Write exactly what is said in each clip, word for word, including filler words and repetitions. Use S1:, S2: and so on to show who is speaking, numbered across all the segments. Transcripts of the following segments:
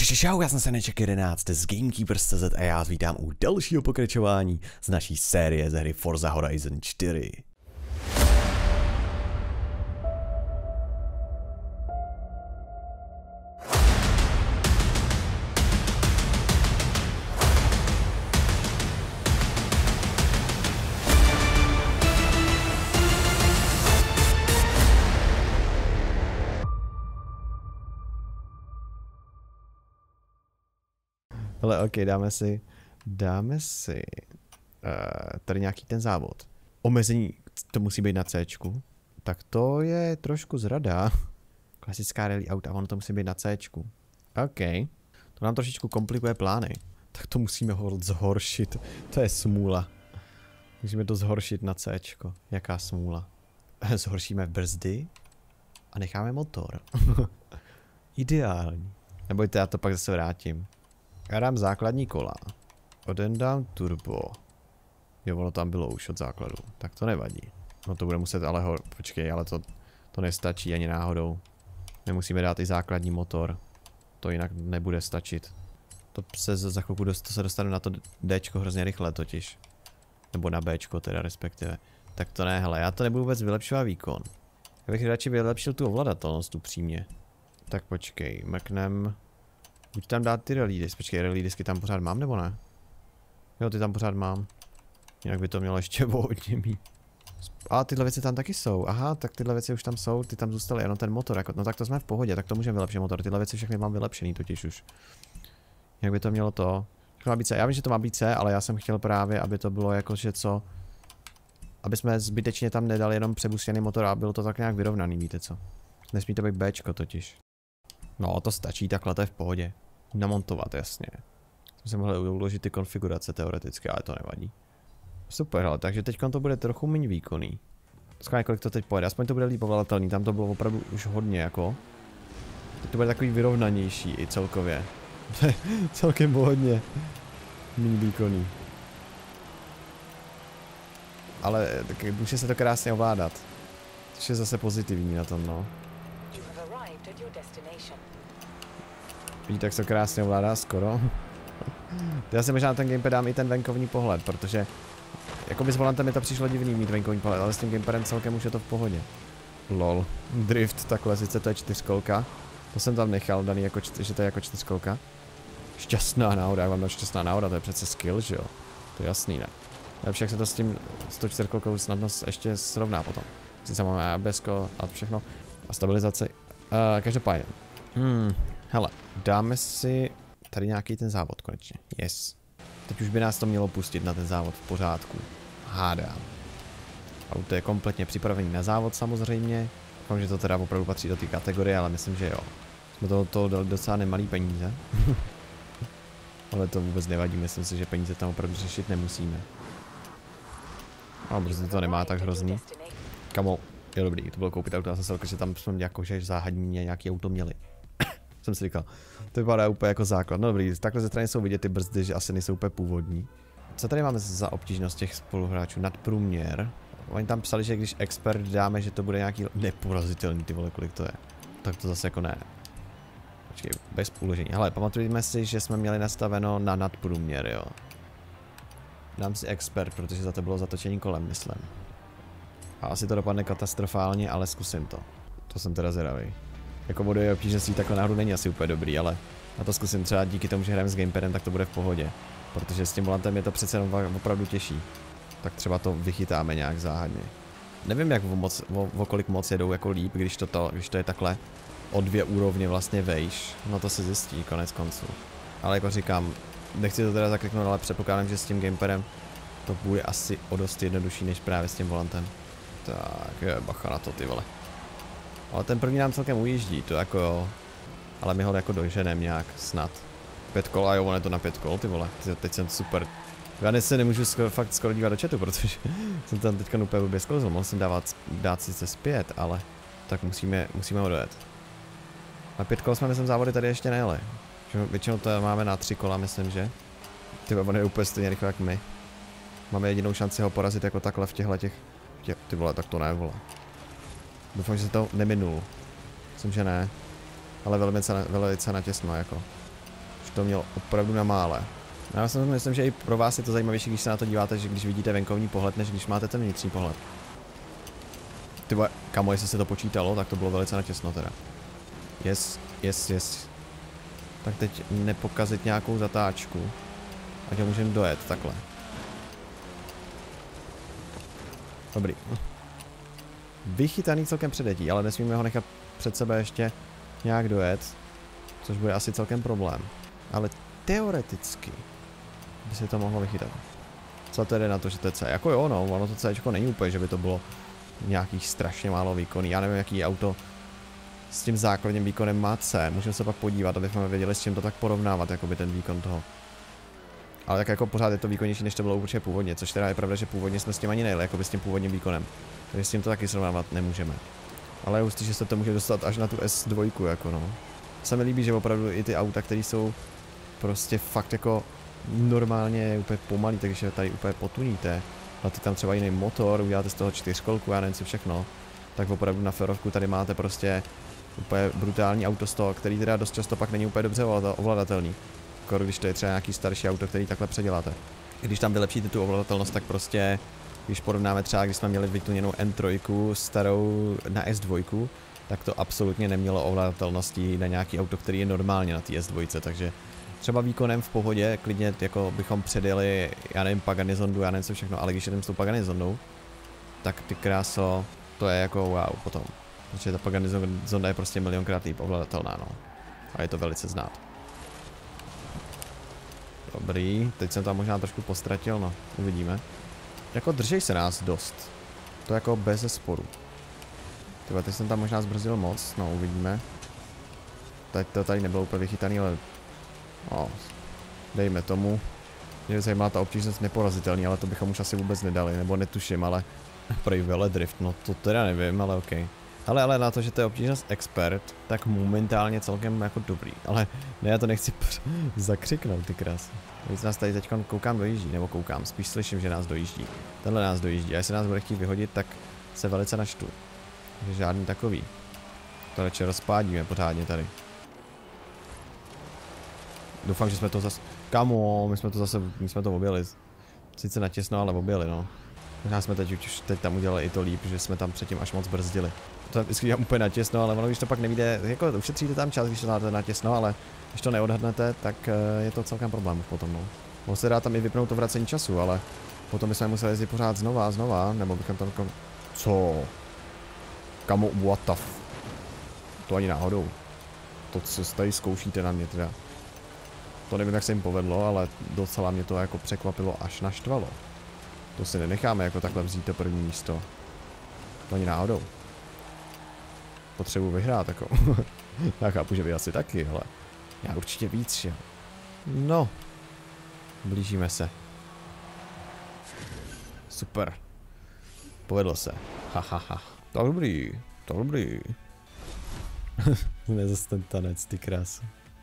S1: Čau, čau, já jsem Seneček jedenáct z Gamekeepers tečka cé zet a já vás vítám u dalšího pokračování z naší série ze hry Forza Horizon čtyři. Ale ok, dáme si, dáme si uh, tady nějaký ten závod. Omezení, to musí být na Cčku. Tak to je trošku zrada. Klasická rally auta, ono to musí být na Cčku. Ok, to nám trošičku komplikuje plány. Tak to musíme ho zhoršit, to je smůla. Musíme to zhoršit na Cčko, jaká smůla. Zhoršíme brzdy a necháme motor. Ideální. Nebojte, já to pak zase vrátím. Já dám základní kola. Oden dám turbo. Jo, ono tam bylo už od základu. Tak to nevadí. No to bude muset ale ho... Počkej, ale to, to nestačí ani náhodou. Nemusíme dát i základní motor. To jinak nebude stačit. To se za chvilku dost, to se dostane na to Dčko hrozně rychle totiž. Nebo na Bčko teda respektive. Tak to ne, hele, já to nebudu vůbec vylepšovat výkon. Já bych radši vylepšil tu ovladatelnost upřímně. Tak počkej, mrknem... Buď tam dát ty rally disky, počkej, rally disky tam pořád mám nebo ne? Jo, ty tam pořád mám. Jinak by to mělo ještě hodně mít. A tyhle věci tam taky jsou, aha, tak tyhle věci už tam jsou, ty tam zůstaly, jenom ten motor, jako, no tak to jsme v pohodě, tak to můžeme vylepšit motor, tyhle věci všechny mám vylepšený totiž už. Jak by to mělo to? Má být C. Já vím, že to má být C, ale já jsem chtěl právě, aby to bylo jako, že co... Aby jsme zbytečně tam nedali jenom přebustěný motor a bylo to tak nějak vyrovnaný, víte co? Nesmí to být Bčko totiž. No, to stačí, takhle to je v pohodě. Namontovat, jasně. Jsme se mohli uložit ty konfigurace teoreticky, ale to nevadí. Super, ale takže teď to bude trochu méně výkonný. Skvěle, kolik to teď pojede, aspoň to bude líp ovladatelný, tam to bylo opravdu už hodně jako. Teď to bude takový vyrovnanější i celkově. Celkem hodně méně výkonný. Ale tak může se to krásně ovládat. Což je zase pozitivní na tom, no. Vidíte, jak se to krásně ovládá skoro. Já si možná na ten gamepad dám i ten venkovní pohled, protože jakoby s volantem mi to přišlo divný mít venkovní pohled, ale s tím gamepadem celkem už je to v pohodě. Lol. Drift, takhle sice to je čtyřkolka. To jsem tam nechal, daný jako čty, že to je jako čtyřkolka. Šťastná náhoda, jak vám dám šťastná náhoda, to je přece skill, že jo? To je jasný, ne? Lepší, jak se to s tím, s tou čtyřkolkou snadno ještě srovná potom. Sice máme A B S ko a všechno. A stabilizaci. Uh, každopádně. Hmm. Hele, dáme si tady nějaký ten závod konečně. Yes. Teď už by nás to mělo pustit na ten závod v pořádku. Hádám. Auto je kompletně připravený na závod samozřejmě. Doufám, že to teda opravdu patří do té kategorie, ale myslím, že jo. Jsme toho to dali docela nemalý peníze. Ale to vůbec nevadí, myslím si, že peníze tam opravdu řešit nemusíme. No, brzy to nemá tak hrozný. Kamo, je dobrý, to bylo koupit auto, já jsem se řekl, že tam jsme jako, že záhadně nějaký auto měli. Jsem si říkal, to vypadá úplně jako základ. No dobrý, takhle ze strany jsou vidět ty brzdy, že asi nejsou úplně původní. Co tady máme za obtížnost těch spoluhráčů? Nadprůměr. Oni tam psali, že když expert dáme, že to bude nějaký neporazitelný, ty vole, kolik to je. Tak to zase jako ne. Počkej, bez uložení. Hele, pamatujeme si, že jsme měli nastaveno na nadprůměr, jo. Dám si expert, protože za to bylo zatočení kolem, myslím. A asi to dopadne katastrofálně, ale zkusím to. To jsem teda zvědavý. Jako bodové obtížností takhle náhodou není asi úplně dobrý, ale na to zkusím třeba díky tomu, že hrajeme s gamepadem, tak to bude v pohodě. Protože s tím volantem je to přece jenom opravdu těžší. Tak třeba to vychytáme nějak záhadně. Nevím, jak o, moc, o, o kolik moc jedou jako líp, když to, to, když to je takhle o dvě úrovně vlastně vejš. No to se zjistí konec konců. Ale jako říkám, nechci to teda zakliknout, ale předpokládám, že s tím gamepadem to bude asi o dost jednodušší než právě s tím volantem. Tak je, bacha na to, ty vole. Ale ten první nám celkem ujíždí, to jako jo. Ale my ho jako doženem nějak, snad. Pět kol, a jo, on je to na pět kol, ty vole. Teď jsem super. Já dnes se nemůžu skoro, fakt skoro dívat do chatu, protože jsem tam teďka úplně blbě sklouzl. Mohl jsem dávat, dát sice zpět, ale tak musíme, musíme ho dojet. Na pět kol jsme myslím závody tady ještě nejeli. Většinou to máme na tři kola, myslím, že. Ty on je úplně stejně rychle jak my. Máme jedinou šanci ho porazit jako takhle v těchto těch, těch, ty vole, tak to ne, vole. Doufám, že se to neminul. Myslím, že ne. Ale velice, velice natěsno, jako. to měl opravdu na mále. Já si myslím, že i pro vás je to zajímavější, když se na to díváte, že když vidíte venkovní pohled, než když máte ten vnitřní pohled. Ty vole, kamo, jestli se to počítalo, tak to bylo velice natěsno teda. Yes, yes, yes. Tak teď nepokazit nějakou zatáčku. Ať ho můžeme dojet takhle. Dobrý. Vychytaný celkem předetí, ale nesmíme ho nechat před sebe ještě nějak dojet. Což bude asi celkem problém. Ale teoreticky by se to mohlo vychytat. Co tedy na to, že to je C? Jako jo, no, ono to Cčko není úplně, že by to bylo nějakých strašně málo výkonů. Já nevím, jaký auto s tím základním výkonem má C. Můžeme se pak podívat, abychom věděli, s čím to tak porovnávat, jakoby ten výkon toho. Ale tak jako pořád je to výkonnější, než to bylo určitě původně, což teda je pravda, že původně jsme s tím ani nejeli, jakoby s tím původním výkonem. Takže s tím to taky srovnávat nemůžeme. Ale je hustý, že se to může dostat až na tu S dva, jako no. Se mi líbí, že opravdu i ty auta, které jsou prostě fakt jako normálně úplně pomalý, takže tady úplně potuníte. A ty tam třeba jiný motor, uděláte z toho čtyřkolku, já nevím co všechno. Tak opravdu na ferovku tady máte prostě úplně brutální auto z toho, který teda dost často pak není úplně dobře ovladatelný. Skoro když to je třeba nějaký starší auto, který takhle předěláte. Když tam vylepšíte tu ovladatelnost, tak prostě, když porovnáme třeba, když jsme měli vytuněnou N tři starou na S dva, tak to absolutně nemělo ovladatelnosti na nějaký auto, který je normálně na té S dva, takže třeba výkonem v pohodě, klidně jako bychom předjeli, já nevím, Pagani Zondu, já nevím co všechno, ale když jdem s tou Pagani Zondou, tak ty kráso, to je jako wow potom. Protože ta Pagani Zonda je prostě milionkrát líp ovladatelná, no. A je to velice znát. Dobrý, teď jsem tam možná trošku postratil, no, uvidíme. Jako držej se nás dost. To jako bez zesporu. Tyhle, teď jsem tam možná zbrzdil moc, no uvidíme. Teď to tady nebylo úplně vychytaný, ale... No, dejme tomu. Mě zajímá ta obtížnost neporazitelný, ale to bychom už asi vůbec nedali, nebo netuším, ale... Prej veledrift, no to teda nevím, ale okej. Okay. Ale, ale na to, že to je obtížnost expert, tak momentálně celkem jako dobrý. Ale ne, já to nechci zakřiknout, ty krásy. Víc nás tady teď koukám dojíždí, nebo koukám, spíš slyším, že nás dojíždí. Tenhle nás dojíždí a jestli nás bude chtít vyhodit, tak se velice naštvu. Takže žádný takový. To radši rozpádíme pořádně tady. Doufám, že jsme to zase... Kamo, my jsme to zase, my jsme to objeli. Sice natěsno, ale objeli, no. Možná jsme teď už teď tam udělali i to líp, že jsme tam předtím až moc brzdili. To vždycky dělám úplně natěsno, ale ono, když to pak nevíde, jako ušetříte tam čas, když to dáte natěsno, ale když to neodhadnete, tak je to celkem problém potom, no. Mohl se dá tam i vypnout to vracení času, ale potom bychom museli jezdit pořád znova a znova, nebo bychom tam kom... Co? Kamo, what the f... To ani náhodou. To, co tady zkoušíte na mě teda. To nevím, jak se jim povedlo, ale docela mě to jako překvapilo až naštvalo. To si nenecháme jako takhle vzít to první místo. To ani náhodou. Potřebuji vyhrát jako. Já chápu, že vy asi taky, ale já určitě víc, že? No. Blížíme se. Super. Povedlo se. Hahaha. Ha, ha. To dobrý. To dobrý. Ne zase ten tanec, ty krása.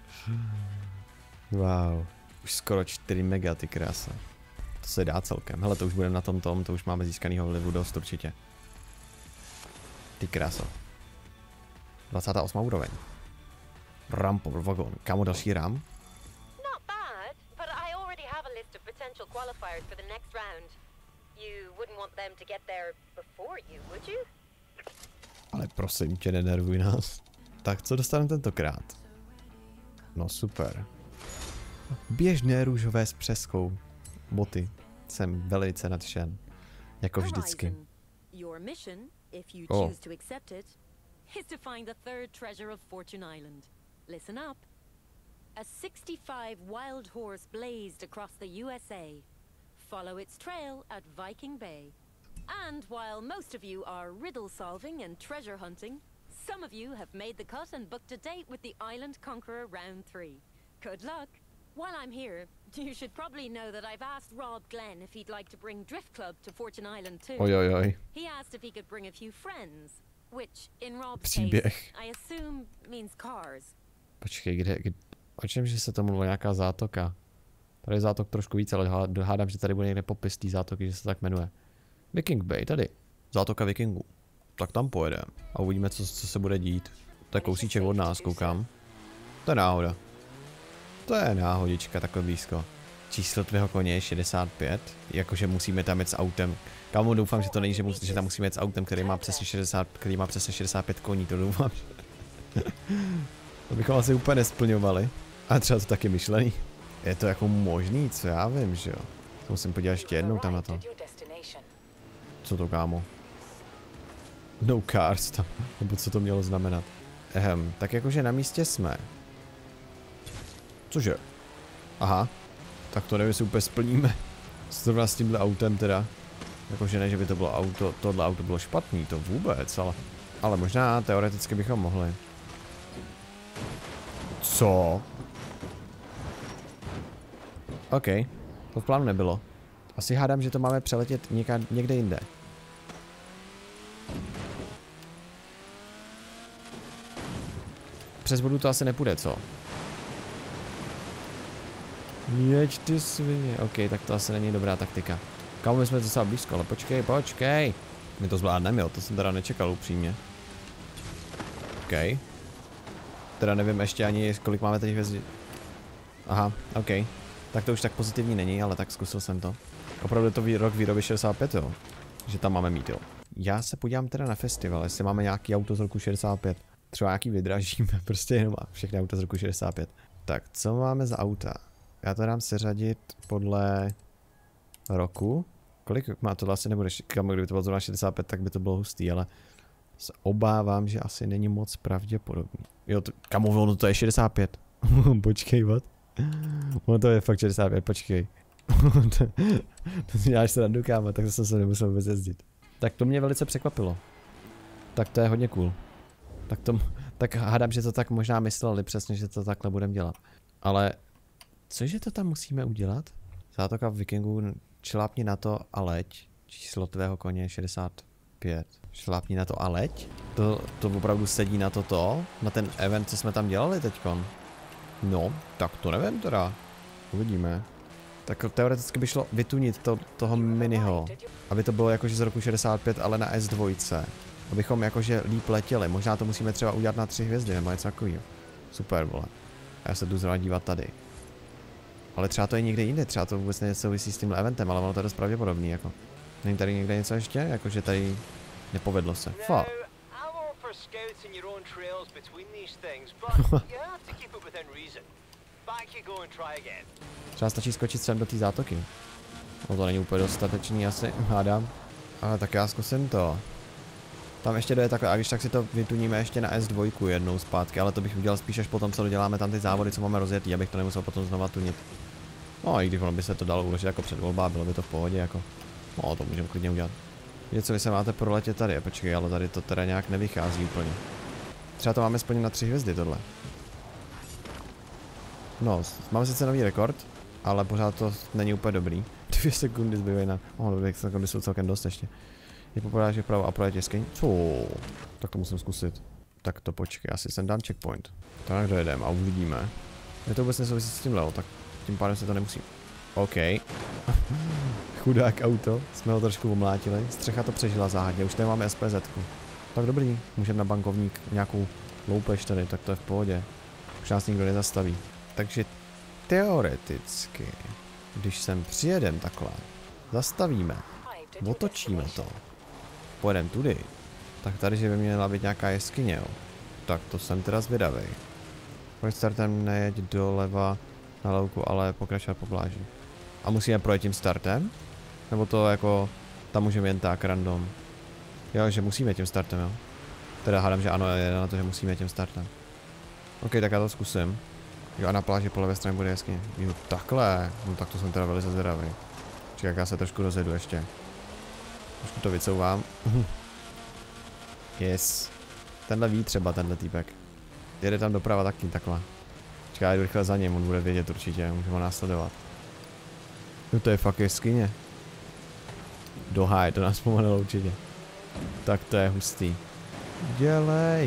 S1: Wow. Už skoro čtyři mega, ty krása. To se dá celkem. Hele, to už budeme na tom tom, to už máme získanýho vlivu dost určitě. Ty kráso. dvacátá osmá úroveň. Rampový vagon. Kámo, další ram?
S2: Not bad, but I already have a list of potential qualifiers for the next round. You wouldn't want them to get there before you, would you?
S1: Ale prosím tě, nenervuj nás. Tak, co dostaneme tentokrát? No super. Běžné růžové s přeskou. Boty. Jsem velice nadšen. Jako vždycky.
S2: Your mission, if you
S1: Oh.
S2: choose to accept it, is to find the third treasure of Fortune Island. Listen up. A sixty-five wild horse blazed across the U S A. Follow its trail at Viking Bay. And while most of you are riddle solving and treasure hunting, some of you have made the cut and booked a date with the Island Conqueror Round three. Good luck. While I'm here, you should probably know that I've asked Rob Glenn if he'd like to bring Drift Club to Fortune Island too.
S1: Oj, oj, oj.
S2: He asked if he could bring a few friends, which in Rob's
S1: Příběh.
S2: case, I assume means cars.
S1: Počkej, kde, kde, o čem, že se to mluvilo, nějaká zátoka? Tady je zátok trošku víc, ale hádám, že tady bude někde popis té zátoky, že se tak jmenuje. Viking Bay, tady. Zátoka Vikingů. Tak tam pojedeme a uvidíme, co, co se bude dít. To je kousíček od nás, koukám. To je náhoda. to je náhodička takhle blízko? Číslo tvého koně je šedesát pět, jakože musíme tam jet s autem. Kámo, doufám, že to není, že, mus, že tam musíme jet s autem, který má přesně šedesát, který má přesně šedesát pět koní, to doufám. To bychom asi úplně nesplňovali. A třeba to taky myšlený. Je to jako možný, co já vím, že jo. To musím podívat ještě jednou tam na to. Co to, kámo? No cars tam, nebo co to mělo znamenat. Ehem, tak jakože na místě jsme. Cože? Aha. Tak to nevím, jestli úplně splníme. Zrovna s tímhle autem teda. Jakože ne, že by to bylo auto, tohle auto bylo špatný, to vůbec, ale... Ale možná teoreticky bychom mohli. Co? OK, to v plánu nebylo. Asi hádám, že to máme přeletět někde, někde jinde. Přes vodu to asi nepůjde, co? Jeď ty svině. OK, tak to asi není dobrá taktika. Kámo, my jsme docela blízko, ale počkej, počkej. My to zvládneme, jo, to jsem teda nečekal upřímně. OK. Teda nevím ještě ani, kolik máme teď hvězdy. Aha, OK. Tak to už tak pozitivní není, ale tak zkusil jsem to. Opravdu to vý, rok výroby šedesát pět, jo. Že tam máme mít, jo. Já se podívám teda na festival, jestli máme nějaký auto z roku šedesát pět. Třeba nějaký vydražíme, prostě jenom všechny auta z roku šedesát pět. Tak, co máme za auta? Já to dám seřadit podle roku. Kolik má to vlastně nebude, kdyby to bylo zrovna šedesát pět, tak by to bylo hustý, ale se obávám, že asi není moc pravděpodobný. Jo, to, kamo, ono to je šedesát pět. Počkej, what? Ono to je fakt šedesát pět, počkej. to, to si děláš se randu, kámo, tak jsem se nemusel vůbec jezdit. Tak to mě velice překvapilo. Tak to je hodně cool. Tak to, tak hádám, že to tak možná mysleli přesně, že to takhle budeme dělat. Ale, cože to tam musíme udělat? Zátoka v Vikingu, šlápni na to a leď. Číslo tvého koně je šedesát pět. Šlápni na to a leď? To, to opravdu sedí na toto? Na ten event, co jsme tam dělali teďkon? No, tak to nevím teda. Uvidíme. Tak teoreticky by šlo vytunit to, toho miniho. Aby to bylo jakože z roku šedesát pět, ale na S dva. Abychom jakože líp letěli. Možná to musíme třeba udělat na tři hvězdy nebo něco takového. Super, vole. A já se jdu zrovna dívat tady. Ale třeba to je někde jinde, třeba to vůbec nesouvisí s tímhle eventem, ale ono to je dost pravděpodobný, jako. Není tady někde něco ještě? Jakože tady nepovedlo se. Fuck. Třeba stačí skočit sem do té zátoky. No to není úplně dostatečný, asi, hádám. Ale tak já zkusím to. Tam ještě jde takhle, a když tak si to vytuníme ještě na S dva jednou zpátky, ale to bych udělal spíš až potom, co doděláme tam ty závody, co máme rozjetý, abych to nemusel potom znova tunit. No i když ono by se to dalo uložit jako před volbá, bylo by to v pohodě, jako. No to můžeme klidně udělat. Víte co, vy se máte proletět tady, počkej, ale tady to teda nějak nevychází úplně. Třeba to máme splnit na tři hvězdy tohle. No, máme sice nový rekord, ale pořád to není úplně dobrý. Dvě sekundy zbývají na... Oh, dvě sekundy jsou celkem dost ještě. Je popodáš vpravo a projet jeskyň. Co? Tak to musím zkusit. Tak to počkej, asi sem dám checkpoint. Tak dojedeme a uvidíme. Je to vůbec nesouvisí s tímhle, tak tím pádem se to nemusí. OK. Chudák auto, jsme ho trošku omlátili. Střecha to přežila záhadně, už tady máme S P Z ku. Tak dobrý, můžeme na bankovník nějakou loupež tady, tak to je v pohodě. Už nás nikdo nezastaví. Takže teoreticky, když sem přijedem takhle, zastavíme, otočíme to, pojedeme tudy, tak tady, že by měla být nějaká jeskyně, jo. Tak to jsem teda zvědavej. Pojď startem, nejeď doleva na louku, ale pokračovat po pláži. A musíme projet tím startem? Nebo to jako, tam můžeme jen tak random? Jo, že musíme tím startem, jo. Teda hádám, že ano, je na to, že musíme tím startem. OK, tak já to zkusím. Jo, a na pláži po levé straně bude jeskyně. Jo, takhle. No tak to jsem teda velice zvědavý. Čekaj, jak já se trošku rozjedu ještě. Trošku to vycouvám. Yes. Tenhle ví třeba, tenhle týpek. Jede tam doprava taky, takhle. Čekaj, já jdu rychle za ním, on bude vědět určitě, můžeme ho následovat. No to je fakt jeskyně. Doháj, to nás pomalilo určitě. Tak to je hustý. Dělej.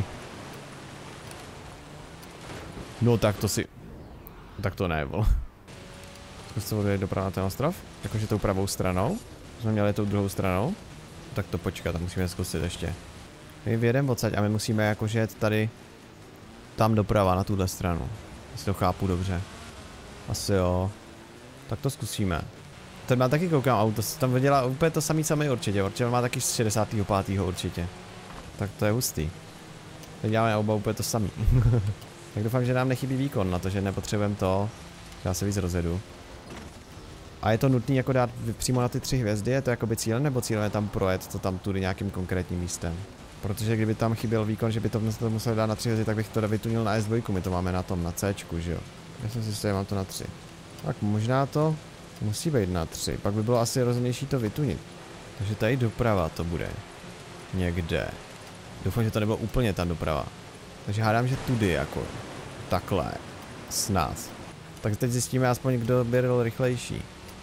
S1: No tak to si... Tak to ne, vole. Zkuste odjet doprava na ten ostrov? Jakože tou pravou stranou. Jsme měli tou druhou stranou. Tak to počkat, tak musíme zkusit ještě. My vyjedeme odsaď a my musíme jakože jet tady... Tam doprava, na tuhle stranu. Jestli to chápu dobře. Asi jo. Tak to zkusíme. Ten má taky, koukám, auto, tam dělá úplně to samý samý určitě, určitě má taky z šedesátého pátého určitě. Tak to je hustý. Teď děláme oba úplně to samý. Tak doufám, že nám nechybí výkon na to, že nepotřebujeme to. Já se víc rozjedu. A je to nutný jako dát přímo na ty tři hvězdy, je to jakoby cíl, nebo cílem je tam projet to tam tudy nějakým konkrétním místem? Protože kdyby tam chyběl výkon, že by to, to musel dát na tři hvězdy, tak bych to vytunil na S dva, my to máme na tom, na C, že jo? Já jsem si jistý, že mám to na tři. Tak možná to musí být na tři, pak by bylo asi rozumnější to vytunit. Takže tady doprava to bude. Někde. Doufám, že to nebylo úplně ta doprava. Takže hádám, že tudy jako. Takhle. Snad. Tak teď zjistíme aspoň, kdo byl rychlejší.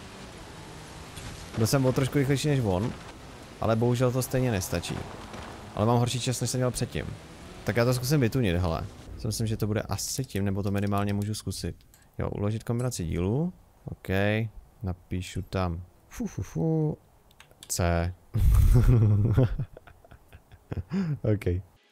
S1: Byl jsem byl trošku rychlejší než on, ale bohužel to stejně nestačí. Ale mám horší čas, než jsem měl předtím. Tak já to zkusím vytunit, hele. Si myslím, že to bude asi tím, nebo to minimálně můžu zkusit. Jo, uložit kombinaci dílů. OK. Napíšu tam. Fu, fu, fu. C. OK.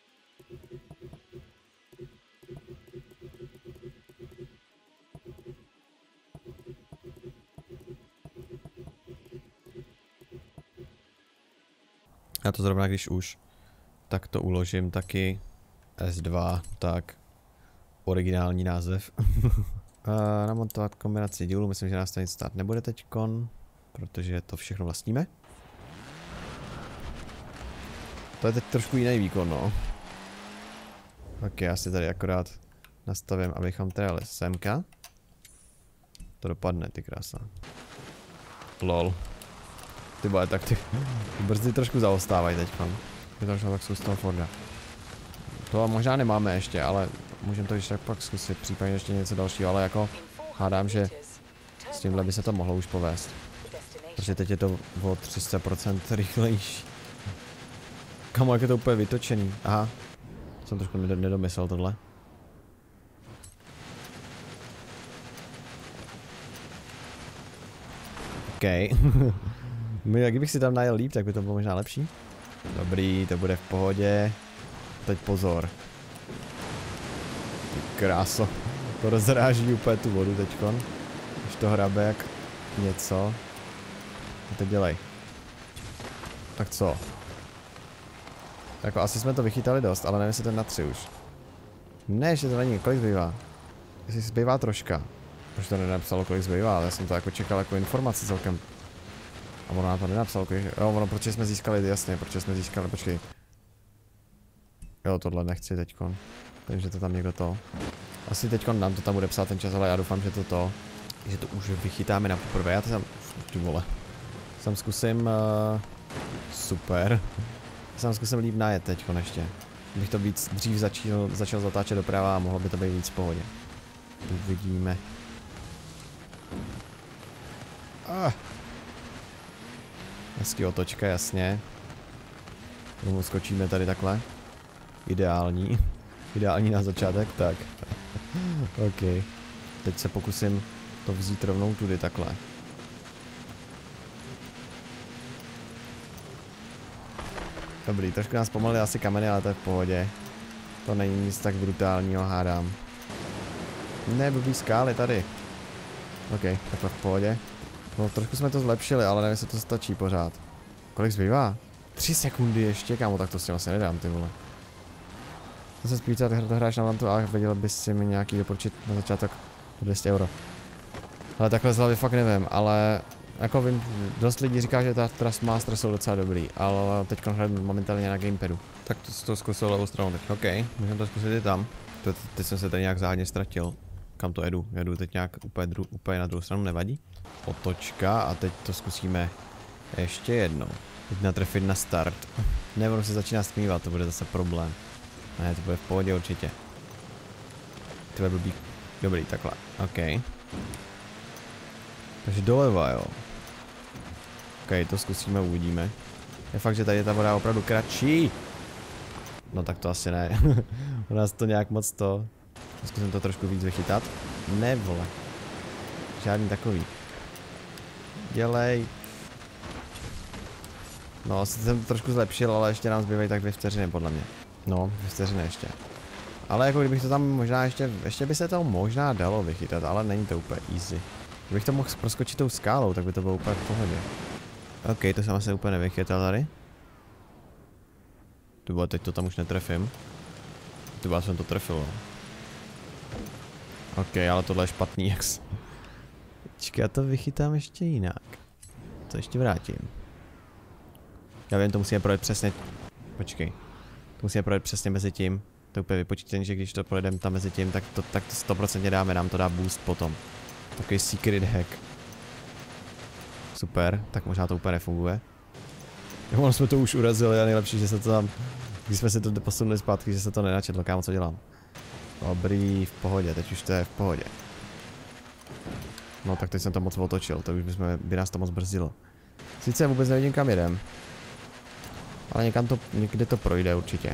S1: Já to zrovna když už, tak to uložím taky S dva, tak originální název. A namontovat kombinaci dílů, myslím, že nás to nic stát nebude teďkon, protože to všechno vlastníme. To je teď trošku jiný výkon, no. Tak já si tady akorát nastavím, abychom teda jeli semka. To dopadne, ty krása. Lol. Ty vole, tak ty, ty brzdy trošku zaostávají teďkon. Je to tak zkus toho Forda. To možná nemáme ještě, ale můžeme to ještě tak pak zkusit, případně ještě něco dalšího, ale jako hádám, že s tímhle by se to mohlo už povést. Protože teď je to o tři sta procent rychlejší. Kamo, jak je to úplně vytočený. Aha. Jsem trošku nedomyslel tohle. OK. Jak bych si tam najel líp, tak by to bylo možná lepší. Dobrý, to bude v pohodě. Teď pozor. Ty kráso. To rozráží úplně tu vodu teďkon. Už to hrabe jak něco. A teď dělej. Tak co? Jako asi jsme to vychytali dost, ale nevím, jestli ten na tři už. Ne, ještě to není, kolik zbývá? Jestli zbývá troška. Už to nenapsalo, kolik zbývá, ale já jsem to jako čekal jako informaci celkem. A ono nám to nenapsalo, kolik... Jo, ono, proč jsme získali, jasně, proč jsme získali, počkej. Jo, tohle nechci teďkon. Takže to tam někdo to. Asi teďkon nám to tam bude psát ten čas, ale já doufám, že to to... Že to už vychytáme na poprvé, já to tam... Ty vole. Sam zkusím... Uh... Super. Sam zkusím líp najet teďkon ještě. Bych to víc dřív začal, začal zatáčet doprava a mohlo by to být víc v pohodě. Uvidíme. Ah. Hezký otočka, jasně. Tomu skočíme tady takhle. Ideální. Ideální na začátek, tak. OK. Teď se pokusím to vzít rovnou tudy takhle. Dobrý, trošku nás pomalili asi kameny, ale to je v pohodě. To není nic tak brutálního, hádám. Ne, blbý skály tady. OK, takhle v pohodě. No, trošku jsme to zlepšili, ale nevím, jestli to stačí pořád. Kolik zbývá? Tři sekundy ještě, kámo, tak to s tím asi nedám, ty vole. To se spíš to hráš na lantu a věděl bys si mi nějaký doporučit na začátek dvě stě euro. Ale takhle z hlavy fakt nevím, ale jako vím, dost lidí říká, že ta Trustmaster jsou docela dobrý, ale teď hraju momentálně na gamepadu. Tak to, to zkusil levou stranu teď, OK, můžeme to zkusit i tam. To, teď jsem se tady nějak záhadně ztratil. Kam to jedu? Jedu teď nějak úplně, dru, úplně na druhou stranu, nevadí. Otočka a teď to zkusíme ještě jednou. Teď natrefit na start. Nebo se začíná stmívat, to bude zase problém. Ne, to bude v pohodě určitě. To je blbý. Dobrý, takhle. OK. Takže doleva, jo. OK, to zkusíme, uvidíme. Je fakt, že tady je ta voda opravdu kratší. No tak to asi ne. U nás to nějak moc to... Zkusím to trošku víc vychytat. Ne, vole. Žádný takový. Dělej. No, asi jsem to trošku zlepšil, ale ještě nám zbývají tak dvě vteřiny, podle mě. No, dvě vteřiny ještě. Ale jako kdybych to tam možná ještě, ještě by se to možná dalo vychytat, ale není to úplně easy. Kdybych to mohl proskočit tou skálou, tak by to bylo úplně v pohodě. OK, to jsem asi úplně nevychytal tady. Tyba, teď to tam už netrefím. Tyba, jsem to trefil. OK, ale tohle je špatný, jak s... Počkej, já to vychytám ještě jinak. To ještě vrátím. Já vím, to musíme projet přesně... Počkej. To musíme projet přesně mezi tím. To úplně vypočítám, že když to projedeme tam mezi tím, tak to, tak to sto procent dáme, nám to dá boost potom. Takový secret hack. Super, tak možná to úplně nefunguje. Jo, ono jsme to už urazili a nejlepší, že se to tam... Když jsme si to posunuli zpátky, že se to nenačetlo, kámo, co dělám. Dobrý, v pohodě, teď už to je v pohodě. No tak teď jsem to moc otočil, to už bychom, by nás to moc brzdilo. Sice vůbec nevidím, kam jedem. Ale někam to, někde to projde určitě.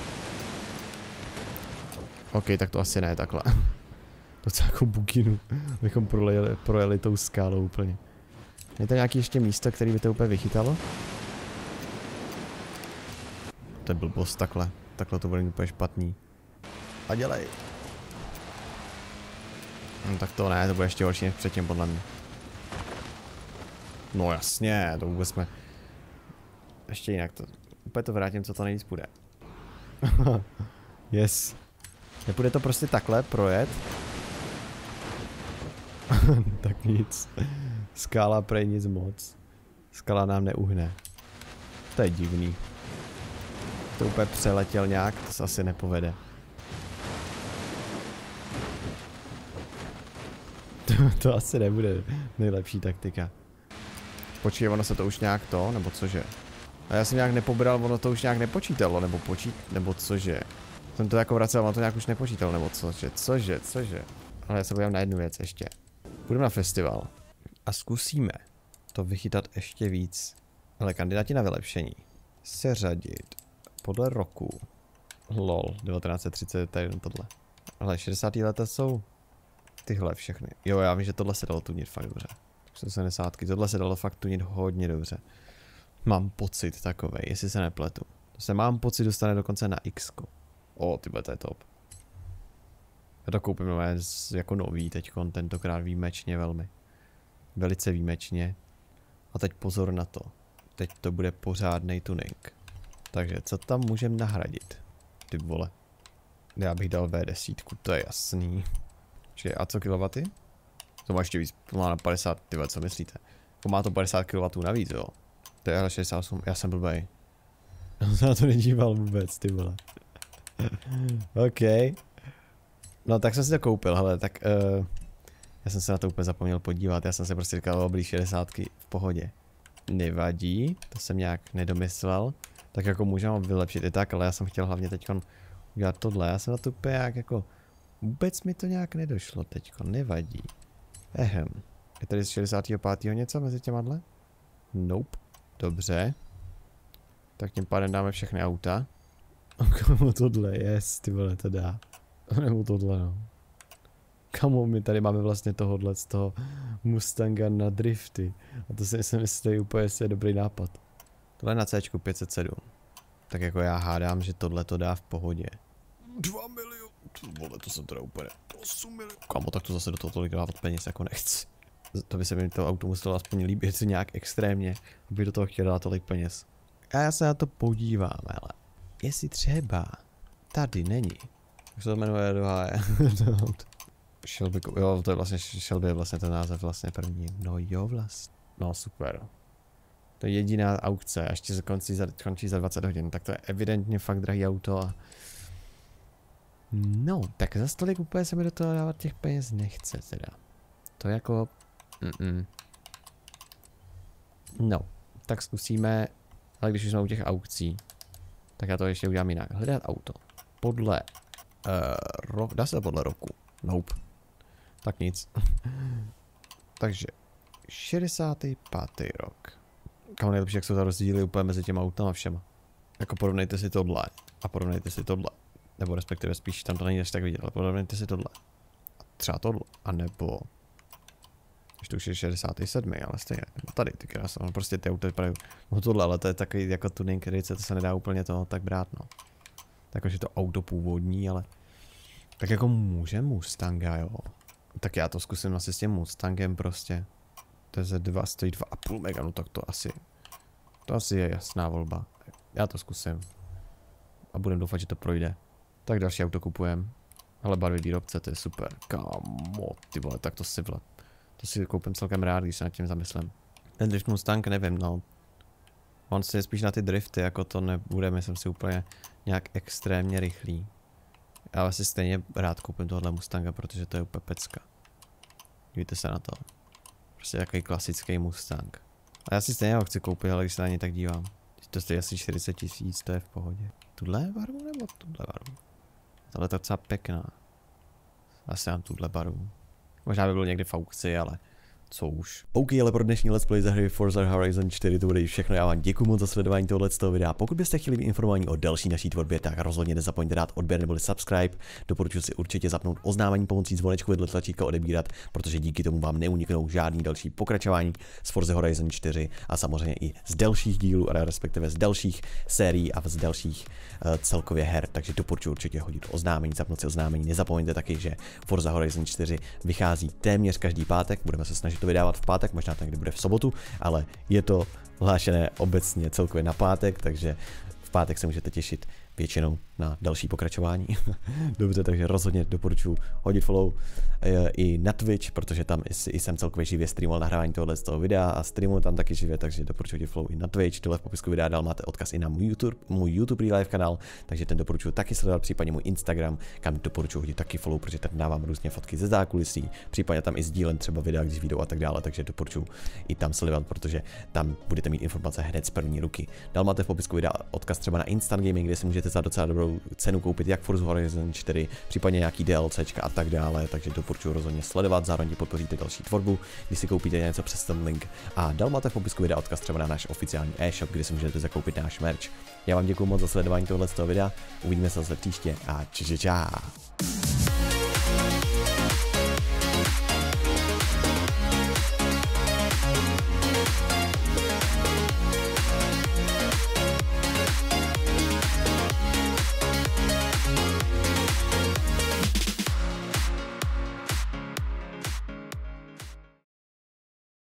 S1: OK, tak to asi ne takhle. Docela jako buginu, bychom projeli, projeli tou skálou úplně. Je to nějaký ještě místo, který by to úplně vychytalo? To je blbost, takhle. Takhle to bude úplně špatný. A dělej. No tak to ne, to bude ještě horší než předtím podle mě. No jasně, to vůbec jsme... Ještě jinak, to... Úplně to vrátím, co to nejvíc půjde. Yes. Nepůjde to prostě takhle projet. Tak nic. Skála prej nic moc. Skala nám neuhne. To je divný. To úplně přeletěl nějak, to se asi nepovede. To, to asi nebude nejlepší taktika. Počkej, ono se to už nějak to, nebo cože? A já jsem nějak nepobral, ono to už nějak nepočítalo, nebo počít, nebo cože? Jsem to jako vracel, ono to nějak už nepočítalo, nebo cože, cože, cože? Ale já se podívám na jednu věc ještě. Půjdeme na festival a zkusíme to vychytat ještě víc. Ale kandidáti na vylepšení. Seřadit podle roku. Lol, devatenáct set třicet, tady tohle. Ale šedesátá leta jsou tyhle všechny. Jo, já vím, že tohle se dalo tunit fakt dobře. sedmdesátky, tohle se dalo fakt tunit hodně dobře. Mám pocit takovej, jestli se nepletu. To se mám pocit dostane dokonce na X. O, tyhle, to je top. Já to koupím jako nový teďkon, tentokrát výjimečně velmi. Velice výjimečně. A teď pozor na to. Teď to bude pořádnej tuning. Takže co tam můžeme nahradit? Ty vole. Já bych dal V deset, to je jasný. Čiže a co kilowaty? To má ještě víc, to má na padesát, tyhle, co myslíte? To má to padesát kilowattů navíc, jo. To je ale šedesát osm, já jsem blbej. Já jsem na to nedíval vůbec, ty vole. OK. No tak jsem si to koupil, hele, tak uh, já jsem se na to úplně zapomněl podívat, já jsem si prostě říkal, oblí šedesátky v pohodě. Nevadí, to jsem nějak nedomyslel. Tak jako můžeme vylepšit i tak, ale já jsem chtěl hlavně teďkon udělat tohle, já jsem na to úplně jak jako... Vůbec mi to nějak nedošlo teďko, nevadí. Ehem. Je tady z šedesátého pátého něco mezi těma? Nope. Dobře. Tak tím pádem dáme všechny auta. Kamo tohle, yes, ty vole, to dá. Nebo tohle, no. Kamo, my tady máme vlastně tohohle z toho Mustanga na drifty. A to si myslím, že je úplně je dobrý nápad. Tohle na C pět set sedm. Tak jako já hádám, že tohle to dá v pohodě. dva miliony. Vole, to jsem teda úplně osm milionů. Kamo, tak to zase do toho tolik dávat peněz jako nechci. To by se mi to auto muselo aspoň líbit nějak extrémně, aby do toho chtěl dát tolik peněz. A já se na to podívám, ale jestli třeba tady není. Jak se to jmenuje do háje? Shelby, jo, to je vlastně, Shelby je vlastně ten název vlastně první. No jo, vlastně. No super. To je jediná aukce a ještě se končí za, končí za dvacet hodin, tak to je evidentně fakt drahý auto a... No, tak za stolik úplně se mi do toho dávat těch peněz nechce teda. To je jako... Mm -mm. No, tak zkusíme, ale když už jsme u těch aukcí, tak já to ještě udělám jinak. Hledat auto. Podle... Uh, ro dá se to podle roku? Nope. Tak nic. Takže, šedesátý pátý rok. Kam nejlepší, jak jsou to rozdíly úplně mezi těma autama všema. Jako porovnejte si tohle a porovnejte si tohle. Nebo respektive spíš, tam to není až tak vidět, ale porovnejte si tohle. A třeba tohle, a nebo... Ještě už je šedesátý sedmý, ale stejně, nebo tady, ty krásno, no prostě ty auta vypadají, no tohle, ale to je takový jako tuning, který se to se nedá úplně toho tak brát, no. Takže to auto původní, ale Tak jako může Mustanga, jo. Tak já to zkusím asi s tím Mustangem prostě. T Z dva stojí dva a půl mega, no tak to asi, to asi je jasná volba. Já to zkusím. A budem doufat, že to projde. Tak další auto kupujem. Ale barvy výrobce, to je super. Kámo, ty vole, tak to si vle. To si koupím celkem rád, když se nad tím zamyslím. Ten drift Mustang nevím, no. On si je spíš na ty drifty, jako to nebude, myslím si úplně nějak extrémně rychlý. Ale si stejně rád koupím tohle Mustanga, protože to je úplně pecka. Dívejte se na to. Prostě takový klasický Mustang. A já si stejně ho chci koupit, ale když se na ně tak dívám. To stojí asi čtyřicet tisíc, to je v pohodě. Tuhle barvu nebo tuhle barvu? Tahle je docela pěkná. Asi mám tuhle barvu. Možná by byl někdy v aukci, ale co už. OK, ale pro dnešní let's play za hry Forza Horizon čtyři to bude všechno. Já vám děkuji moc za sledování tohoto videa. Pokud byste chtěli být informovaní o další naší tvorbě, tak rozhodně nezapomeňte dát odběr nebo subscribe. Doporučuji si určitě zapnout oznámení pomocí zvonečku vedle tlačítka odebírat, protože díky tomu vám neuniknou žádný další pokračování z Forza Horizon čtyři a samozřejmě i z dalších dílů, a respektive z dalších sérií a z dalších uh, celkově her. Takže doporučuji určitě hodit oznámení, zapnout si oznámení. Nezapomeňte taky, že Forza Horizon čtyři vychází téměř každý pátek. Budeme se snažit to vydávat v pátek, možná tak, kdy bude v sobotu, ale je to hlášené obecně celkově na pátek, takže v pátek se můžete těšit většinou na další pokračování. Dobře, takže rozhodně doporučuji hodit follow e, i na Twitch, protože tam i, i jsem celkově živě streamoval nahrávání tohohle z toho videa a streamuji tam taky živě, takže doporučuji hodit follow i na Twitch. Dole v popisku videa dál máte odkaz i na můj YouTube, můj YouTube live kanál, takže ten doporučuji taky sledovat, případně můj Instagram, kam doporučuji hodit taky follow, protože tam dávám různě fotky ze zákulisí, případně tam i sdílem třeba videa, když vyjdou a tak dále, takže doporučuji i tam sledovat, protože tam budete mít informace hned z první ruky. Dál máte v popisku videa odkaz třeba na Instant Gaming, kde si můžete za docela dobrou cenu koupit jak Forza Horizon čtyři, případně nějaký DLCčka a tak dále, takže doporučuji rozhodně sledovat, zároveň podpoříte další tvorbu, když si koupíte něco přes ten link. A dál máte v popisku videa odkaz třeba na náš oficiální e-shop, kde si můžete zakoupit náš merch. Já vám děkuji moc za sledování tohoto videa, uvidíme se zase příště a čau.